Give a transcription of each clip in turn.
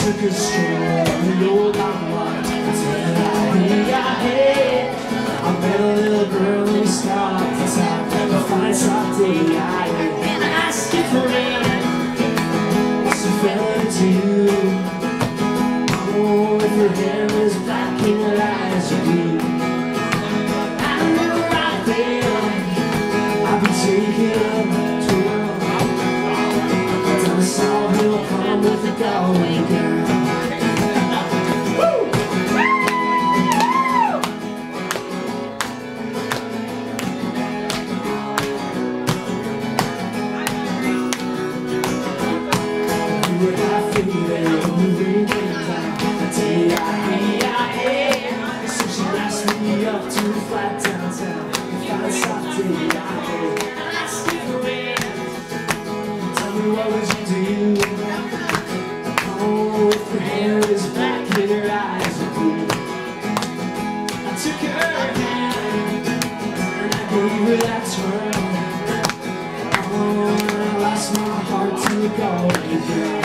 took a stroll on the old line. Hey, I met a little girl and we stopped to talk. A fine soft day, and I asked her for it. What's a fella do? Oh, if your hair is black and your eyes are blue, I knew right there I'd be taking a tour down the Salt Hill Pond with a Galway girl. We're laughing there when the rain came down. So she asked me up to the flat downtown. If I stopped it, I asked you for it. Tell me, what would you do? Oh, if your hair is black and your eyes are blue. I took her hand and I gave her that twirl. Oh, and I lost my heart to a Galway girl.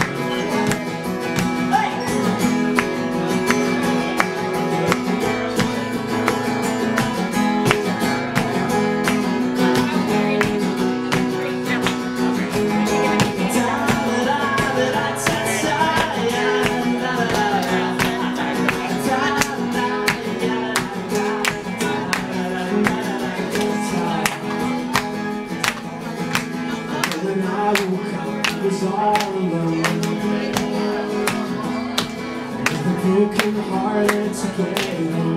When I woke up, I was all alone, with a broken heart to get home.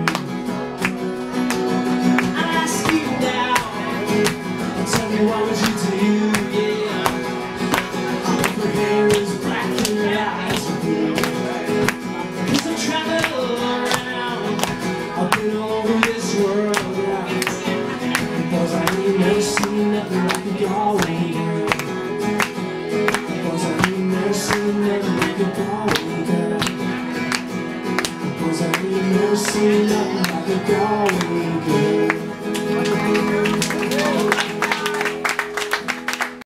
I ask you now, tell me, what would you do? Yeah, if your hair is black and your eyes are blue. 'Cause I've traveled around, I've been all over this world now. Because I ain't never seen nothing like a Galway girl. Because I ain't never seen nothing like a Galway girl. Because I ain't never seen nothing like a Galway girl.